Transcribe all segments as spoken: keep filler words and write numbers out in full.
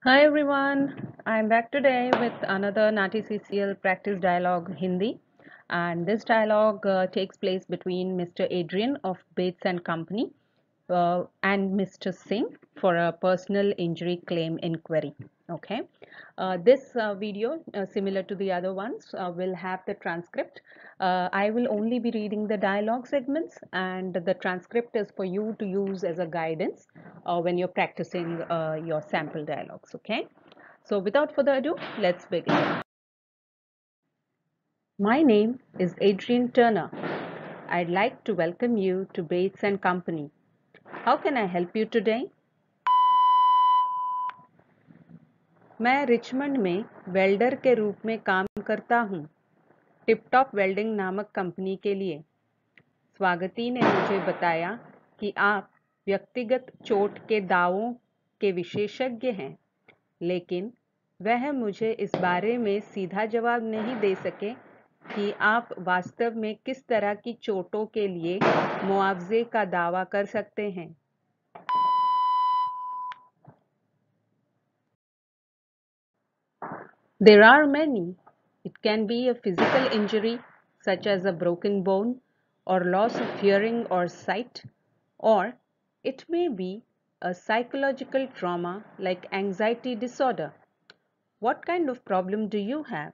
Hi everyone, I'm back today with another Nati C C L practice dialogue Hindi, and this dialogue uh, takes place between Mister Adrian of Bates and Company uh, and Mister Singh for a personal injury claim inquiry. Okay, uh, this uh, video, uh, similar to the other ones, uh, will have the transcript. Uh, I will only be reading the dialogue segments, and the transcript is for you to use as a guidance uh, when you're practicing uh, your sample dialogues. Okay, so without further ado, let's begin. My name is Adrian Turner. I'd like to welcome you to Bates and Company. How can I help you today? मैं Richmond में welder के रूप में काम करता हूँ, tiptop welding नामक company के लिए। स्वागती ने मुझे बताया कि आप व्यक्तिगत चोट के दावों के विशेषज्ञ हैं, लेकिन वह मुझे इस बारे में सीधा जवाब नहीं दे सके कि आप वास्तव में किस तरह की चोटों के लिए मुआवजे का दावा कर सकते हैं। There are many. It can be a physical injury, such as a broken bone or loss of hearing or sight, or it may be a psychological trauma like anxiety disorder. What kind of problem do you have?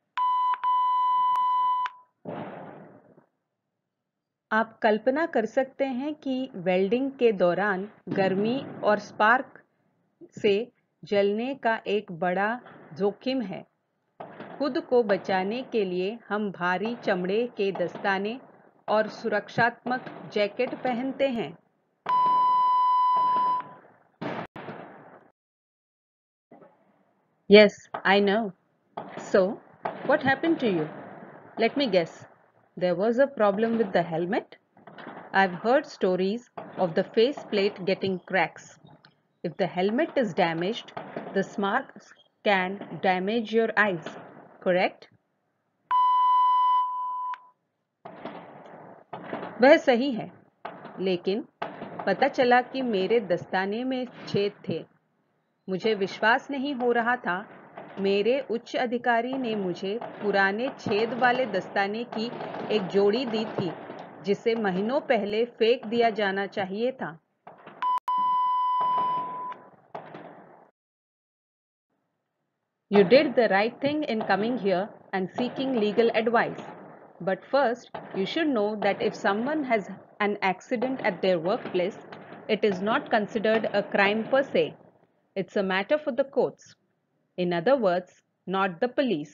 आप कल्पना कर सकते हैं कि welding के दौरान गर्मी और spark से जलने का एक बड़ा जोखिम है। खुद को बचाने के लिए हम भारी चमड़े के दस्ताने और सुरक्षात्मक जैकेट पहनते हैं। Yes, I know. So, what happened to you? Let me guess. There was a problem with the helmet? I've heard stories of the faceplate getting cracks. If the helmet is damaged, the sparks can damage your eyes, correct? वह सही है, लेकिन पता चला कि मेरे दस्ताने में छेद थे। मुझे विश्वास नहीं हो रहा था। मेरे उच्च अधिकारी ने मुझे पुराने छेद वाले दस्ताने की एक जोड़ी दी थी, जिसे महीनों पहले फेंक दिया जाना चाहिए था। You did the right thing in coming here and seeking legal advice. But first, you should know that if someone has an accident at their workplace, it is not considered a crime per se. It's a matter for the courts. In other words, not the police.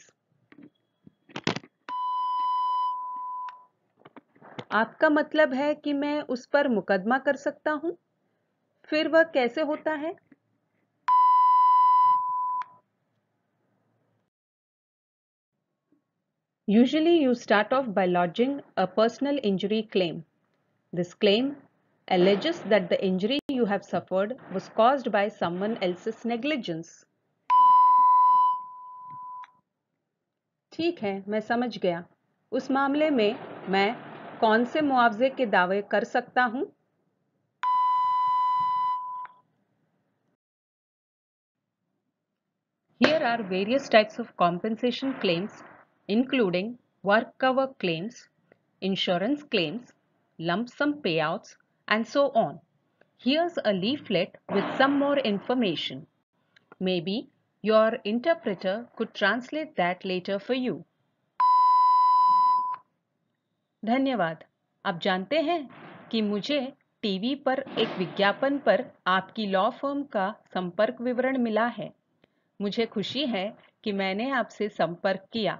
आपका मतलब है कि मैं उस पर मुकदमा कर सकता हूं? फिर वह कैसे होता है? Usually you start off by lodging a personal injury claim. This claim alleges that the injury you have suffered was caused by someone else's negligence. ठीक है, मैं समझ गया। उस मामले में मैं कौन से मुआवजे के दावे कर सकता हूं? Here are various types of compensation claims, including work cover claims, insurance claims, lump sum payouts, and so on. Here's a leaflet with some more information. Maybe your interpreter could translate that later for you. धन्यवाद। आप जानते हैं कि मुझे TV पर एक विज्ञापन पर आपकी लॉ फर्म का संपर्क विवरण मिला है। मुझे खुशी है कि मैंने आपसे संपर्क किया।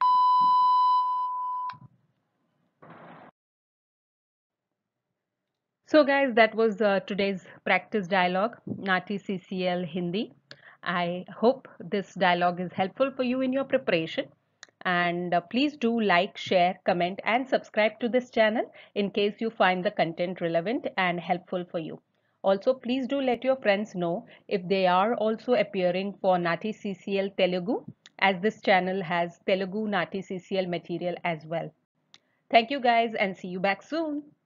So guys, that was uh, today's practice dialogue, Nati C C L Hindi. I hope this dialogue is helpful for you in your preparation. And uh, please do like, share, comment and subscribe to this channel in case you find the content relevant and helpful for you. Also, please do let your friends know if they are also appearing for Nati C C L Telugu, as this channel has Telugu Nati C C L material as well. Thank you guys and see you back soon.